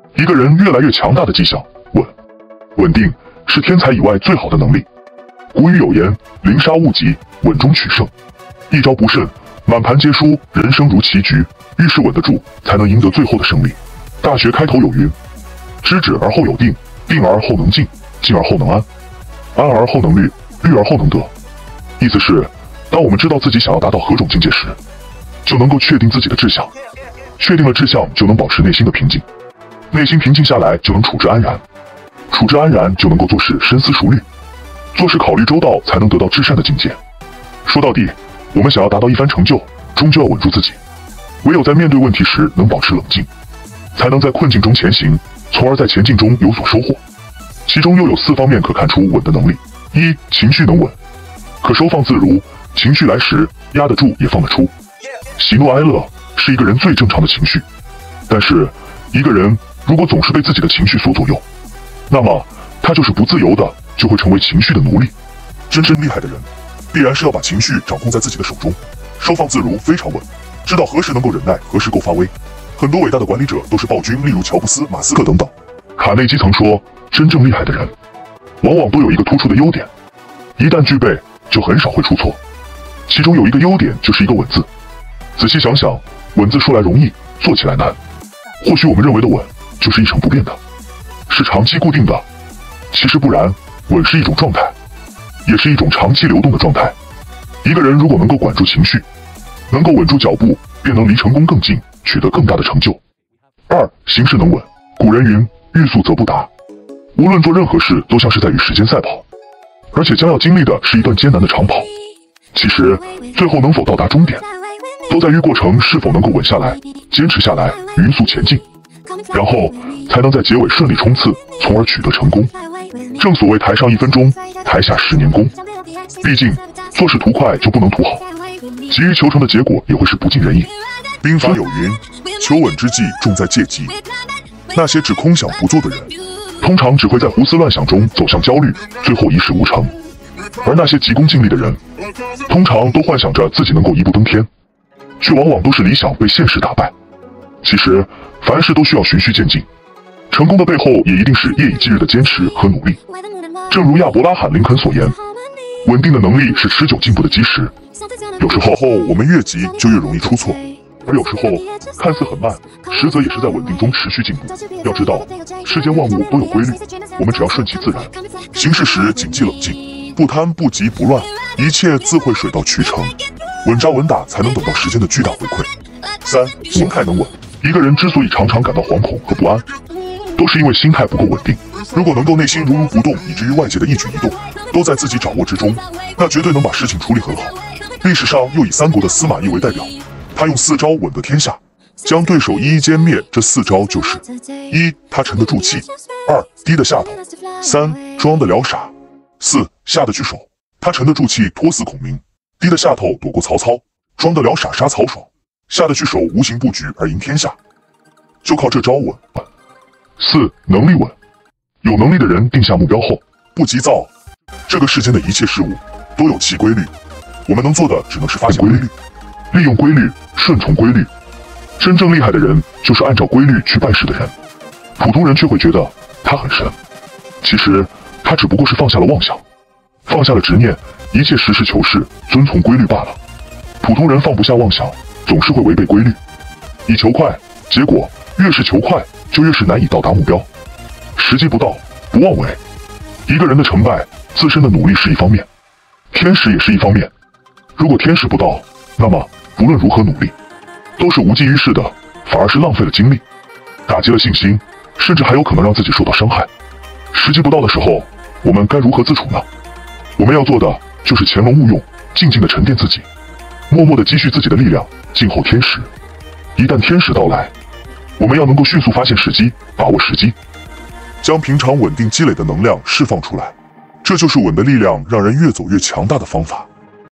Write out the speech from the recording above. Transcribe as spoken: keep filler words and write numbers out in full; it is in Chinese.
一个人越来越强大的迹象。稳，稳定是天才以外最好的能力。古语有言：临杀勿急，稳中取胜。一招不慎，满盘皆输，人生如棋局。遇事稳得住，才能赢得最后的胜利。大学开头有云：知止而后有定，定而后能静，静而后能安，安而后能虑，虑而后能得。意思是，当我们知道自己想要达到何种境界时，就能够确定自己的志向。确定了志向，就能保持内心的平静。内心平静下来，就能处之安然。处之安然，就能够做事深思熟虑。做事考虑周到，才能得到至善的境界。说到底，我们想要达到一番成就，终究要稳住自己。唯有在面对问题时能保持冷静，才能在困境中前行，从而在前进中有所收获。其中又有四方面可看出稳的能力：一、情绪能稳，可收放自如，情绪来时压得住也放得出。喜怒哀乐是一个人最正常的情绪，但是一个人如果总是被自己的情绪所左右，那么他就是不自由的，就会成为情绪的奴隶。真正厉害的人，必然是要把情绪掌控在自己的手中，收放自如，非常稳，知道何时能够忍耐，何时够发威。很多伟大的管理者都是暴君，例如乔布斯、马斯克等等。卡内基曾说，真正厉害的人，往往都有一个突出的优点，一旦具备，就很少会出错。其中有一个优点，就是一个稳字。仔细想想，稳字说来容易，做起来难。或许我们认为的稳，就是一成不变的，是长期固定的。其实不然，稳是一种状态，也是一种长期流动的状态。一个人如果能够管住情绪，能够稳住脚步，便能离成功更近，取得更大的成就。二、行事能稳。古人云：欲速则不达。无论做任何事，都像是在与时间赛跑，而且将要经历的是一段艰难的长跑。其实，最后能否到达终点，都在于过程是否能够稳下来，坚持下来，匀速前进，然后才能在结尾顺利冲刺，从而取得成功。正所谓台上一分钟，台下十年功。毕竟做事图快就不能图好，急于求成的结果也会是不尽人意。 兵法有云：求稳之计，重在戒机。那些只空想不做的人， 通常只会在胡思乱想中走向焦虑，最后一事无成。而那些急功近利的人，通常都幻想着自己能够一步登天，却往往都是理想被现实打败。其实凡事都需要循序渐进，成功的背后也一定是夜以继日的坚持和努力。正如亚伯拉罕·林肯所言，稳定的能力是持久进步的基石。有时候我们越急就越容易出错， 而有时候看似很慢，实则也是在稳定中持续进步。要知道，世间万物都有规律，我们只要顺其自然。 行事时谨记冷静，不贪不急不乱，一切自会水到渠成。稳扎稳打，才能等到时间的巨大回馈。三、心态能稳。 一个人之所以常常感到惶恐和不安，都是因为心态不够稳定。 如果能够内心如如不动，以至于外界的一举一动都在自己掌握之中，那绝对能把事情处理很好。历史上又以三国的司马懿为代表，他用四招稳得天下，将对手一一歼灭。这四招就是：一、他沉得住气；二、低得下头；三、装得了傻；四、下得去手。他沉得住气，托死孔明；低得下头，躲过曹操；装得了傻，杀曹爽；下得去手，无形布局而赢天下。就靠这招稳。 四、能力稳。有能力的人定下目标后， 不急躁。这个世间的一切事物都有其规律，我们能做的只能是发现规律， 利用规律，顺从规律。真正厉害的人就是按照规律去办事的人，普通人却会觉得他很神。其实他只不过是放下了妄想，放下了执念，一切实事求是，遵从规律罢了。普通人放不下妄想，总是会违背规律，以求快，结果越是求快，就越是难以到达目标。时机不到，不妄为。一个人的成败，自身的努力是一方面，天时也是一方面。如果天时不到，那么不论如何努力，都是无济于事的，反而是浪费了精力，打击了信心，甚至还有可能让自己受到伤害。时机不到的时候，我们该如何自处呢？我们要做的就是潜龙勿用，静静的沉淀自己，默默的积蓄自己的力量，静候天时。一旦天时到来，我们要能够迅速发现时机，把握时机， 将平常稳定积累的能量释放出来，这就是稳的力量让人越走越强大的方法。